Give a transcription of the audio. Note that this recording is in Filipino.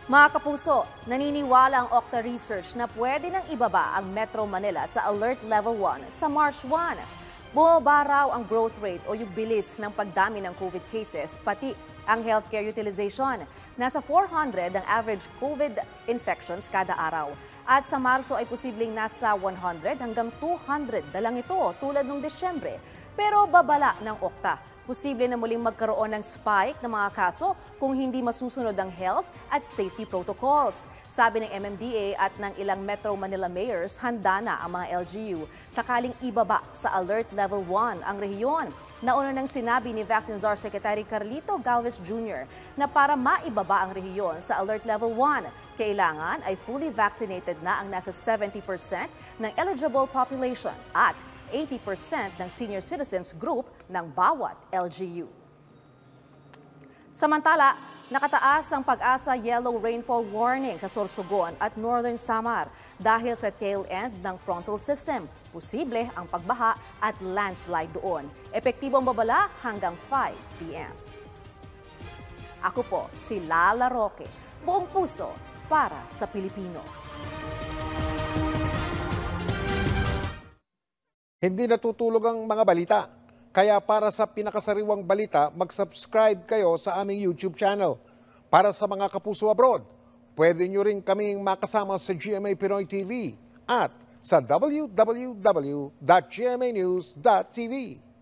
Mga kapuso, naniniwala ang OCTA Research na pwede nang ibaba ang Metro Manila sa Alert Level 1 sa March 1. Bumaba raw ang growth rate o yung bilis ng pagdami ng COVID cases, pati ang healthcare utilization. Nasa 400 ang average COVID infections kada araw. At sa Marso ay posibleng nasa 100 hanggang 200 na lang ito tulad ng Desyembre. Pero babala ng OCTA, posible na muling magkaroon ng spike ng mga kaso kung hindi masusunod ang health at safety protocols. Sabi ng MMDA at ng ilang Metro Manila mayors, handa na ang mga LGU sakaling ibaba sa Alert Level 1 ang rehiyon. Nauna nang sinabi ni Vaccine Czar Secretary Carlito Galvez Jr. na para maibaba ang rehiyon sa Alert Level 1, kailangan ay fully vaccinated na ang nasa 70% ng eligible population at 80% ng senior citizens group ng bawat LGU. Samantala, nakataas ang Pag-asa yellow rainfall warning sa Sorsogon at Northern Samar dahil sa tail end ng frontal system. Posible ang pagbaha at landslide doon. Epektibo ang babala hanggang 5 p.m. Ako po si Lala Roque, buong puso para sa Pilipino. Hindi natutulog ang mga balita. Kaya para sa pinakasariwang balita, mag-subscribe kayo sa aming YouTube channel. Para sa mga kapuso abroad, pwede nyo rin kaming makasama sa GMA Pinoy TV at sa www.gmanews.tv.